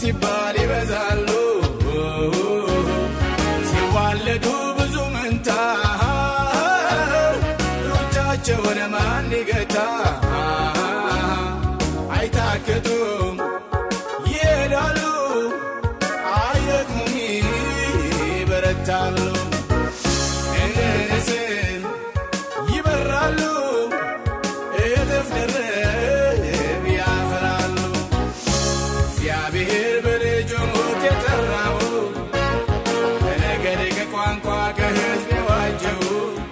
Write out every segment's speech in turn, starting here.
ሲባል ይበዛሉ ሲዋለዱ ብዙ መንታ ሩጫቸውን ማን ይገታ አይታክቱም ይሄዳሉ አይደክሙም ይበረታሉ እንደ ንስር ይበራሉ እጥፍ ድርብ ያፈራሉ እግዚአብሔር በልጁ ሞት የጠራው ከነገድ ከቋንቋ ከሕዝብ የዋጀው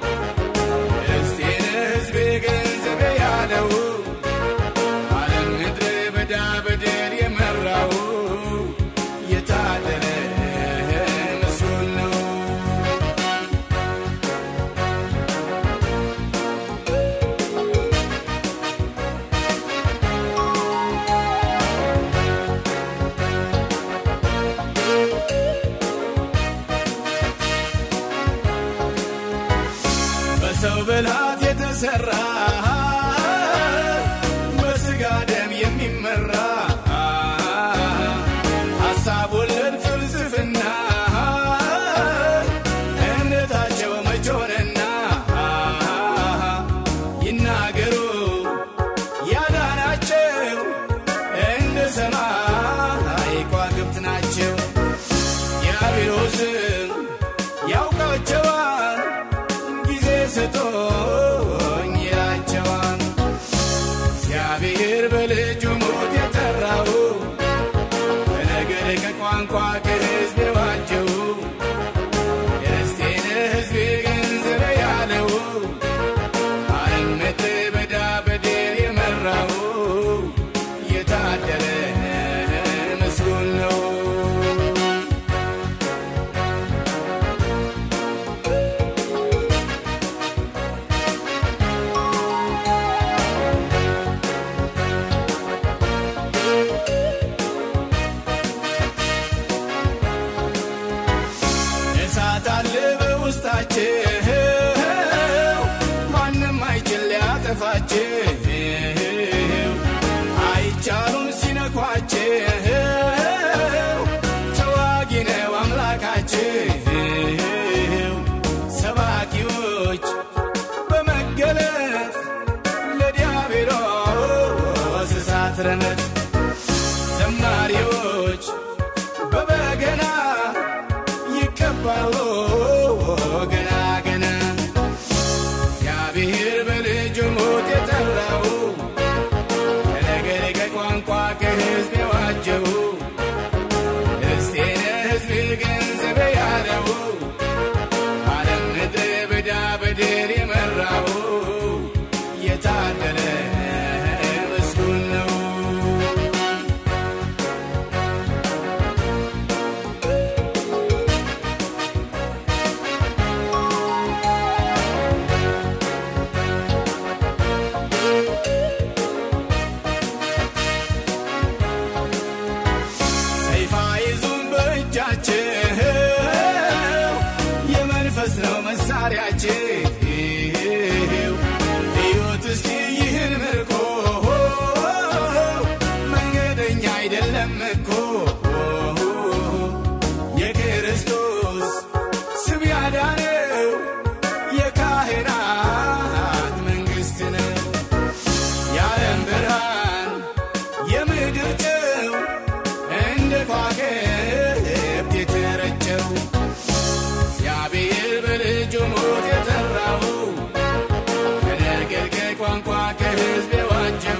እስቴን ሕዝቤ ገንዘቤ ያለው ዓለም ምድረ በዳ በድል የመራው የታደለ ምስጉን ነው በሰው ብልሃት የተሰራ በስጋ ደም የሚመራ ሐሳብ ወለድ ፍልስፍና እምነታቸው መች ሆነና ይናገሩ ያዳናቸው እንደ ሰማይ ከዋክብት ናቸው ዲያብሎስም ያውቃቸዋል ጊዜ ሰጥቶኝ ይላቸዋል እግዚአብሔር በልጁ ሞት የጠራው ከነገድ ከቋንቋ ከሕዝብ የዋጀው የርስቴን ሕዝቤ ገንዘቤ ያለው ዓለም ምድረ በዳ በድል የመራው የታደለ ምስጉን ነው እሳት አለ በውስጣቸው ማንም አይችል ሊያጠፋቸው አይቻሉም ሲነኳቸው ተዋጊ ነው አምላካቸው ሰባኪዎች በመገለጥ ለዲያብሎስ እሳት ረመት ዘማሪዎች በበገና ይቀባሉ ገና ገና እግዚአብሔር በልጁ ሞት የጠራው ከነገድ ከቋንቋ ከሕዝብ የዋጀው እስቴን ሕዝቤ ገንዘቤ ያለው ዓለም ምድረ በዳ በድል የመራው የታደለ ምስጉን ነው ሰይፍ አይዙም በእጃቸው የመንፈስ ነው መሳሪያቸው ሕይወት እስቲ ይህን ምርኮ መንገደኛ አይደለም እኮ የክርስቶስ ስም ያዳነው የካህናት መንግሥት ነው የዓለም ብርሃን የምድር ጨው እንደ ከዋክብት የተረጨው እግዚአብሔር በልጁ ሞት የጠራው ከነገድ ከቋንቋ ከሕዝብ የዋጀው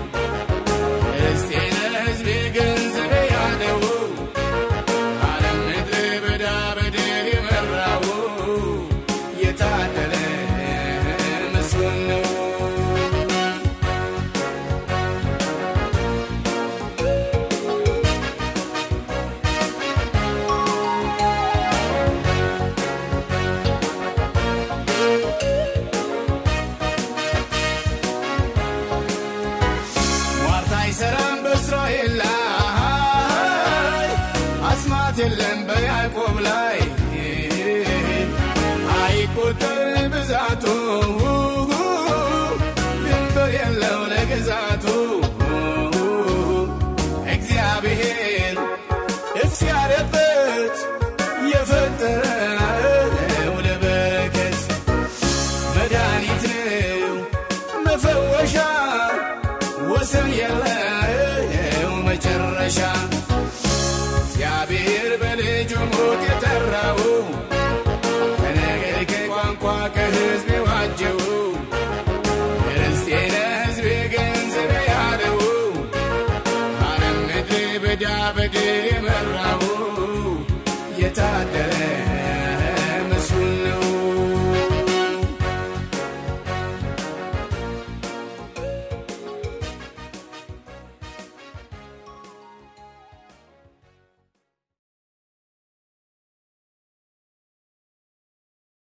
እስቴን ሕዝቤ ገንዘቤ ያለው ዓለም ምድረ በዳ በድል የመራው የታደለ ምስጉን ነው አይሰራም በእስራኤል ላይ አስማት የለም በያዕቆብ ላይ አይቆጠር ብዛቱ ድንበር የለው ለግዛቱ እግዚአብሔር ምድር የመራው የታደለ